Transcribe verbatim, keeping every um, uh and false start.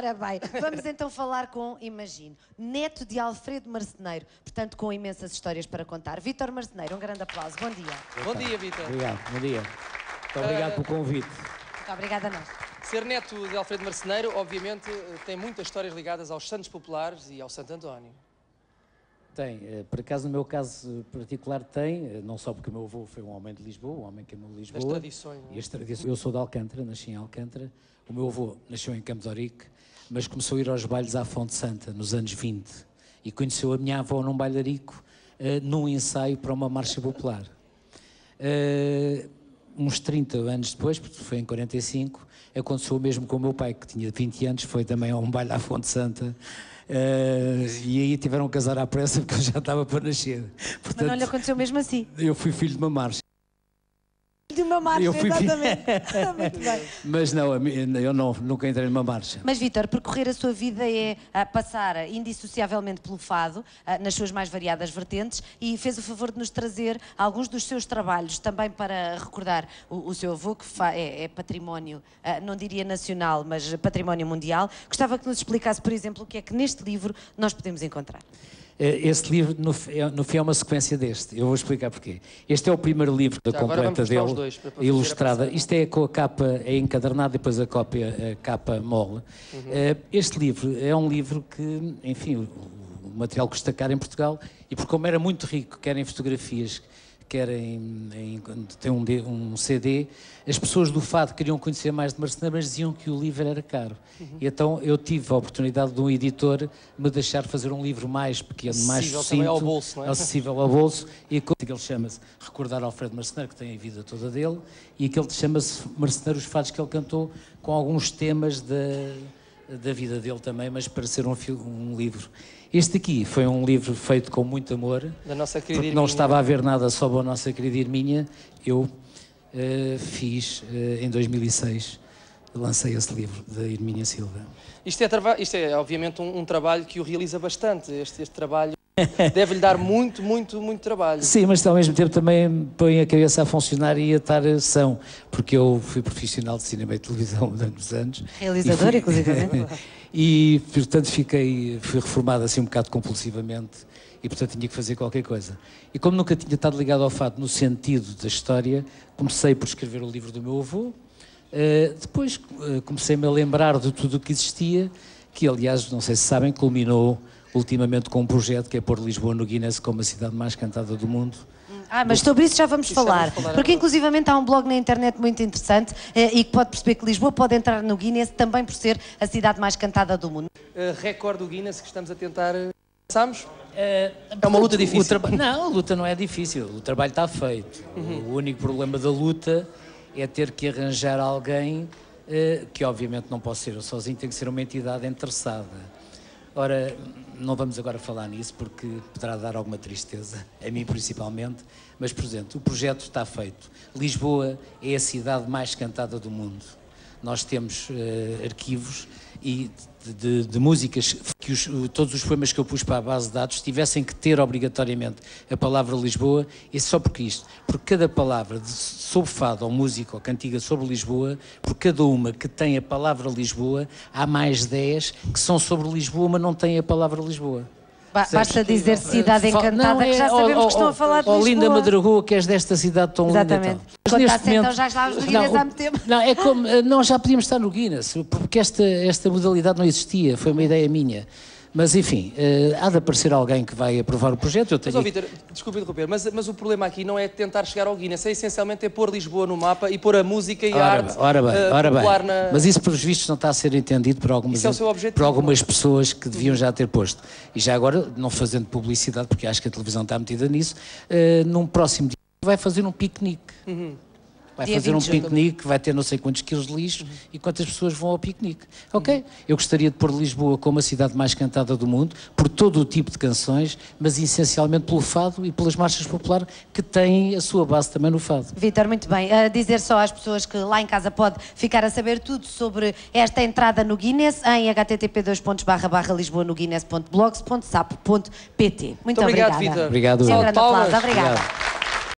Ora bem, vamos então falar com, imagino, neto de Alfredo Marceneiro, portanto com imensas histórias para contar. Vítor Marceneiro, um grande aplauso. Bom dia. Bom dia, Vítor. Obrigado, bom dia. Muito obrigado uh, pelo convite. Muito obrigada a nós. Ser neto de Alfredo Marceneiro, obviamente, tem muitas histórias ligadas aos santos populares e ao Santo António. Tem, por acaso no meu caso particular tem, não só porque o meu avô foi um homem de Lisboa, um homem que amou Lisboa. As tradições. E as tradições. Eu sou de Alcântara, nasci em Alcântara. O meu avô nasceu em Campo de Ourique, mas começou a ir aos bailes à Fonte Santa nos anos vinte e conheceu a minha avó num bailarico, uh, num ensaio para uma marcha popular. Uh, uns trinta anos depois, porque foi em quarenta e cinco, aconteceu o mesmo com o meu pai, que tinha vinte anos, foi também a um baile à Fonte Santa. Uh, e aí tiveram que casar à pressa porque eu já estava para nascer. Portanto, mas não lhe aconteceu mesmo assim? Eu fui filho de uma marcha. De uma marcha, eu fui exatamente. Muito bem. Mas não, eu não, nunca entrei numa marcha. Mas, Vítor, percorrer a sua vida é uh, passar indissociavelmente pelo fado, uh, nas suas mais variadas vertentes, e fez o favor de nos trazer alguns dos seus trabalhos, também para recordar o, o seu avô, que é, é património, uh, não diria nacional, mas património mundial. Gostava que nos explicasse, por exemplo, o que é que neste livro nós podemos encontrar. Este livro, no, no fim, é uma sequência deste. Eu vou explicar porquê. Este é o primeiro livro da completa dele, dois, ilustrada. Isto é com a capa é encadernada e depois a cópia, a capa mole. Uhum. Este livro é um livro que, enfim, o, o material custa caro em Portugal e porque como era muito rico, quer em fotografias, quer em, em tem um, um C D, as pessoas do fado queriam conhecer mais de Marceneiro, mas diziam que o livro era caro. Uhum. E então eu tive a oportunidade de um editor me deixar fazer um livro mais pequeno, acessível, mais sucinto, ao bolso, não é? acessível ao bolso, e ele chama-se Recordar Alfredo Marceneiro, que tem a vida toda dele, e aquele chama-se Marceneiro, os fados que ele cantou, com alguns temas da, da vida dele também, mas para ser um, um livro. Este aqui foi um livro feito com muito amor, da nossa querida porque Irminha. Não estava a haver nada sobre a nossa querida Irminha. Eu uh, fiz, uh, em dois mil e seis, lancei esse livro, da Irminha Silva. Isto é, isto é obviamente, um, um trabalho que o realiza bastante. Este, este trabalho deve-lhe dar muito, muito, muito trabalho. Sim, mas ao mesmo tempo também põe a cabeça a funcionar e a estar são, porque eu fui profissional de cinema e televisão durante os anos. Realizador, fui, inclusive. E, portanto, fiquei, fui reformado assim um bocado compulsivamente e, portanto, tinha que fazer qualquer coisa. E como nunca tinha estado ligado ao fado no sentido da história, comecei por escrever o livro do meu avô, uh, depois uh, comecei-me a lembrar de tudo o que existia, que, aliás, não sei se sabem, culminou ultimamente com um projeto que é pôr Lisboa no Guinness como a cidade mais cantada do mundo. Ah, mas sobre isso já vamos, falar, vamos falar, porque inclusivamente há um blog na internet muito interessante eh, e que pode perceber que Lisboa pode entrar no Guinness também por ser a cidade mais cantada do mundo. Uh, recorde do Guinness que estamos a tentar... Passamos? Uh, é uma luta difícil. Não, a luta não é difícil, o trabalho está feito. Uhum. O único problema da luta é ter que arranjar alguém uh, que obviamente não pode ser eu sozinho, tem que ser uma entidade interessada. Ora, não vamos agora falar nisso porque poderá dar alguma tristeza, a mim principalmente, mas, por exemplo, o projeto está feito. Lisboa é a cidade mais cantada do mundo. Nós temos uh, arquivos e de, de, de músicas que os, todos os poemas que eu pus para a base de dados tivessem que ter obrigatoriamente a palavra Lisboa, e só porque isto, porque cada palavra de, sobre fado ou música ou cantiga sobre Lisboa, por cada uma que tem a palavra Lisboa, há mais dez que são sobre Lisboa, mas não têm a palavra Lisboa. Ba Basta dizer cidade encantada, não, é, que já sabemos oh, que estão a falar de oh, Lisboa. Linda Madragoa, que és desta cidade tão Exatamente. linda. Exatamente. Momento, então já estávamos no Guinness não, há muito tempo. Não, é como, não, já podíamos estar no Guinness, porque esta, esta modalidade não existia, foi uma ideia minha. Mas, enfim, uh, há de aparecer alguém que vai aprovar o projeto. Eu tenho... Mas, oh, Vítor, desculpe interromper, mas, mas o problema aqui não é tentar chegar ao Guinness, é essencialmente é pôr Lisboa no mapa e pôr a música e ora, a arte ora bem, uh, ora popular bem. na... Mas isso, pelos vistos, não está a ser entendido por algumas, isso é o seu objetivo, por algumas pessoas que deviam já ter posto. E já agora, não fazendo publicidade, porque acho que a televisão está metida nisso, uh, num próximo dia vai fazer um piquenique. Uhum. Vai dia fazer um vinte piquenique, vai ter não sei quantos quilos de lixo uhum. e quantas pessoas vão ao piquenique. Ok? Uhum. Eu gostaria de pôr Lisboa como a cidade mais cantada do mundo, por todo o tipo de canções, mas essencialmente pelo fado e pelas marchas populares que têm a sua base também no fado. Vítor, muito bem. A dizer só às pessoas que lá em casa pode ficar a saber tudo sobre esta entrada no Guinness em h t t p dois pontos barra barra lisboa no guinness ponto blogs ponto sap ponto pt. Muito, Muito obrigado, obrigada. Vítor. Obrigado. Um grande aplauso. Obrigada. Obrigado.